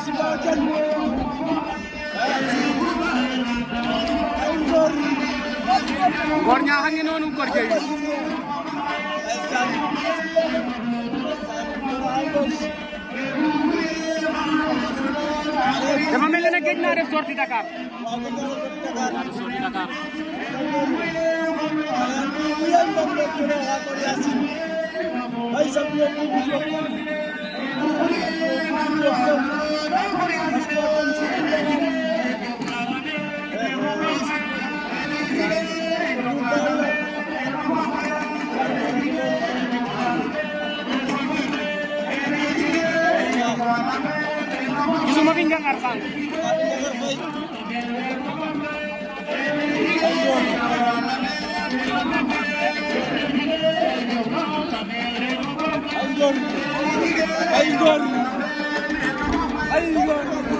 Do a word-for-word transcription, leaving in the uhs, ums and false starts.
Ngor Ñaax a ngi noonu Ngor Jeey dafa mel ne géej naa def sortie Dakar sortie Dakar gisuma fi Njangar Fall ay ngor ay ngor ay ngor